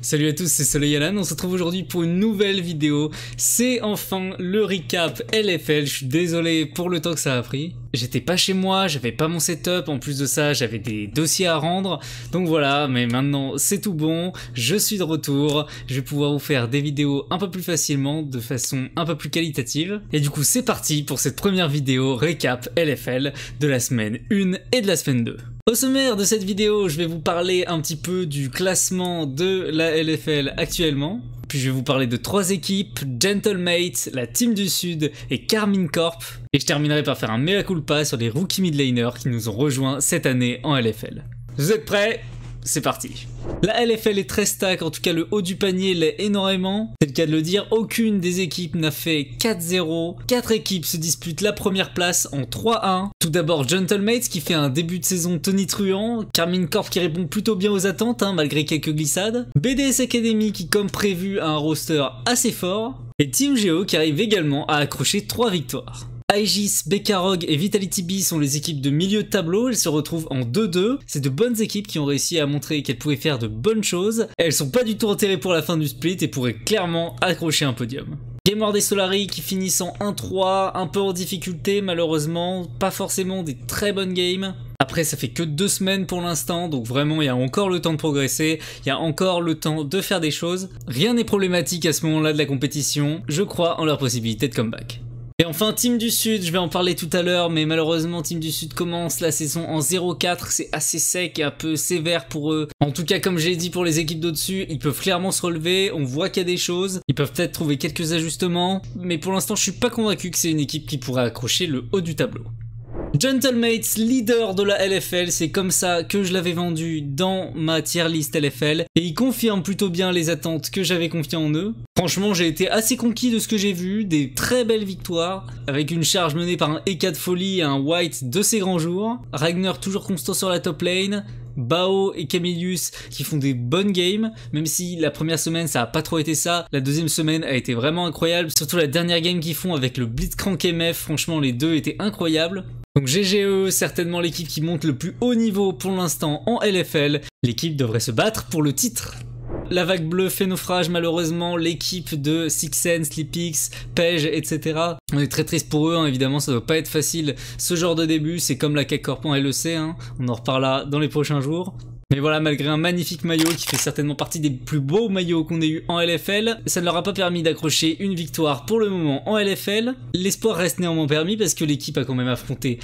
Salut à tous, c'est Soleil Alan, on se retrouve aujourd'hui pour une nouvelle vidéo. C'est enfin le recap LFL, je suis désolé pour le temps que ça a pris. J'étais pas chez moi, j'avais pas mon setup, en plus de ça j'avais des dossiers à rendre. Donc voilà, mais maintenant c'est tout bon, je suis de retour, je vais pouvoir vous faire des vidéos un peu plus facilement, de façon un peu plus qualitative. Et du coup c'est parti pour cette première vidéo recap LFL de la semaine 1 et de la semaine 2. Au sommaire de cette vidéo, je vais vous parler un petit peu du classement de la LFL actuellement. Puis je vais vous parler de 3 équipes, Gentlemate, la Team du Sud et Karmine Corp. Et je terminerai par faire un mea culpa sur les rookie mid laners qui nous ont rejoints cette année en LFL. Vous êtes prêts ? C'est parti. La LFL est très stack, en tout cas le haut du panier l'est énormément. C'est le cas de le dire, aucune des équipes n'a fait 4-0. 4 équipes se disputent la première place en 3-1. Tout d'abord Gentlemates qui fait un début de saison tonitruant. Karmine Corp qui répond plutôt bien aux attentes malgré quelques glissades. BDS Academy qui comme prévu a un roster assez fort. Et Team Geo qui arrive également à accrocher 3 victoires. Aegis, Bekarog et Vitality B sont les équipes de milieu de tableau, elles se retrouvent en 2-2. C'est de bonnes équipes qui ont réussi à montrer qu'elles pouvaient faire de bonnes choses. Elles sont pas du tout enterrées pour la fin du split et pourraient clairement accrocher un podium. Gameward et Solari qui finissent en 1-3, un peu en difficulté malheureusement, pas forcément des très bonnes games. Après ça fait que 2 semaines pour l'instant, donc vraiment il y a encore le temps de progresser, il y a encore le temps de faire des choses. Rien n'est problématique à ce moment-là de la compétition, je crois en leur possibilité de comeback. Et enfin Team du Sud, je vais en parler tout à l'heure, mais malheureusement Team du Sud commence la saison en 0-4, c'est assez sec et un peu sévère pour eux. En tout cas comme j'ai dit pour les équipes d'au-dessus, ils peuvent clairement se relever, on voit qu'il y a des choses, ils peuvent peut-être trouver quelques ajustements, mais pour l'instant je suis pas convaincu que c'est une équipe qui pourrait accrocher le haut du tableau. Gentlemates, leader de la LFL, c'est comme ça que je l'avais vendu dans ma tier list LFL et ils confirment plutôt bien les attentes que j'avais confiées en eux. Franchement j'ai été assez conquis de ce que j'ai vu, des très belles victoires avec une charge menée par un Eka de folie et un White de ses grands jours. Ragnar toujours constant sur la top lane. Bao et Camilius qui font des bonnes games, même si la première semaine ça a pas trop été ça, la deuxième semaine a été vraiment incroyable, surtout la dernière game qu'ils font avec le Blitzcrank MF, franchement les deux étaient incroyables. Donc GGE, certainement l'équipe qui monte le plus haut niveau pour l'instant en LFL, l'équipe devrait se battre pour le titre. La vague bleue fait naufrage malheureusement, l'équipe de Sixen, Sleepix, Pej, etc. On est très triste pour eux, évidemment ça doit pas être facile ce genre de début, c'est comme la CAC Corp en LEC, on en reparlera dans les prochains jours. Mais voilà, malgré un magnifique maillot qui fait certainement partie des plus beaux maillots qu'on ait eu en LFL, ça ne leur a pas permis d'accrocher une victoire pour le moment en LFL. L'espoir reste néanmoins permis parce que l'équipe a quand même affronté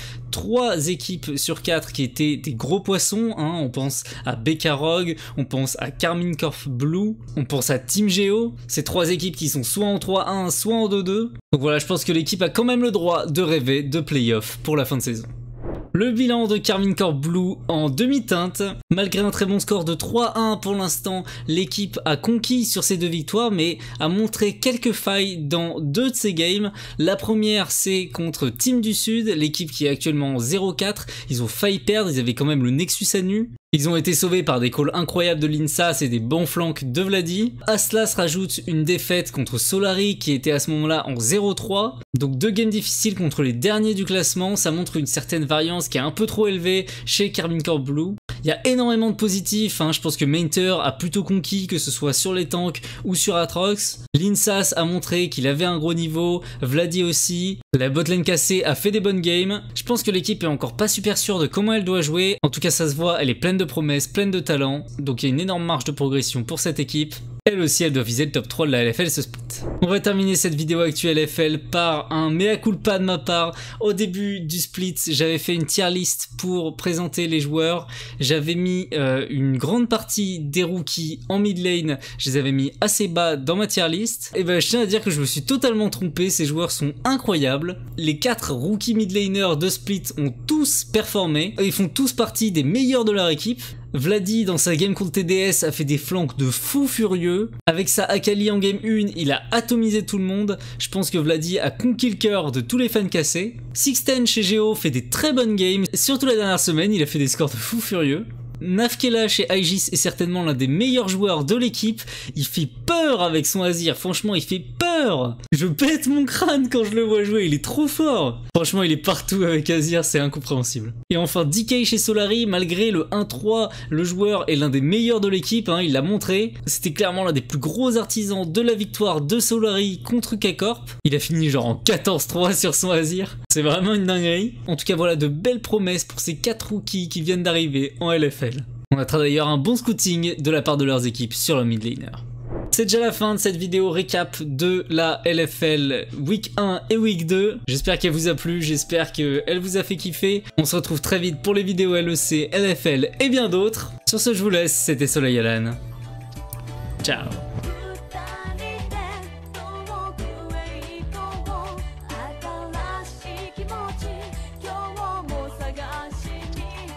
3 équipes sur 4 qui étaient des gros poissons. On pense à Bekarog, on pense à Karmine Corp Blue, on pense à Team Geo. Ces 3 équipes qui sont soit en 3-1, soit en 2-2. Donc voilà, je pense que l'équipe a quand même le droit de rêver de playoff pour la fin de saison. Le bilan de Karmine Corp Blue en demi-teinte. Malgré un très bon score de 3-1 pour l'instant, l'équipe a conquis sur ces 2 victoires mais a montré quelques failles dans 2 de ces games. La première c'est contre Team du Sud, l'équipe qui est actuellement en 0-4. Ils ont failli perdre, ils avaient quand même le Nexus à nu. Ils ont été sauvés par des calls incroyables de Linsas et des bons flanks de Vladi. À cela se rajoute une défaite contre Solari qui était à ce moment-là en 0-3. Donc 2 games difficiles contre les derniers du classement, ça montre une certaine variance qui est un peu trop élevée chez Karmine Corp Blue. Il y a énormément de positifs, je pense que Mainter a plutôt conquis que ce soit sur les tanks ou sur Atrox. Linsas a montré qu'il avait un gros niveau, Vladi aussi. La botlane cassée a fait des bonnes games. Je pense que l'équipe est encore pas super sûre de comment elle doit jouer. En tout cas ça se voit, elle est pleine de promesses, pleine de talent. Donc il y a une énorme marge de progression pour cette équipe. Elle aussi, elle doit viser le top 3 de la LFL ce split. On va terminer cette vidéo actuelle LFL par un mea culpa de ma part. Au début du split, j'avais fait une tier list pour présenter les joueurs. J'avais mis une grande partie des rookies en mid lane. Je les avais mis assez bas dans ma tier list. Et ben, je tiens à dire que je me suis totalement trompé. Ces joueurs sont incroyables. Les 4 rookies mid laners de split ont tous performé. Ils font tous partie des meilleurs de leur équipe. Vladi dans sa game contre TDS a fait des flanks de fou furieux. Avec sa Akali en game 1, il a atomisé tout le monde. Je pense que Vladi a conquis le cœur de tous les fans cassés. Sixten chez Geo fait des très bonnes games. Surtout la dernière semaine, il a fait des scores de fou furieux. Nafkela chez Aegis est certainement l'un des meilleurs joueurs de l'équipe. Il fait peur avec son Azir, franchement il fait peur. Je pète mon crâne quand je le vois jouer, il est trop fort. Franchement il est partout avec Azir, c'est incompréhensible. Et enfin DK chez Solari, malgré le 1-3, le joueur est l'un des meilleurs de l'équipe, hein, il l'a montré. C'était clairement l'un des plus gros artisans de la victoire de Solari contre K-Corp. Il a fini genre en 14-3 sur son Azir. C'est vraiment une dinguerie. En tout cas voilà de belles promesses pour ces 4 rookies qui viennent d'arriver en LFL. On notera d'ailleurs un bon scouting de la part de leurs équipes sur leur mid laner. C'est déjà la fin de cette vidéo récap de la LFL Week 1 et Week 2. J'espère qu'elle vous a plu, j'espère qu'elle vous a fait kiffer. On se retrouve très vite pour les vidéos LEC, LFL et bien d'autres. Sur ce, je vous laisse, c'était Soleil Alan. Ciao.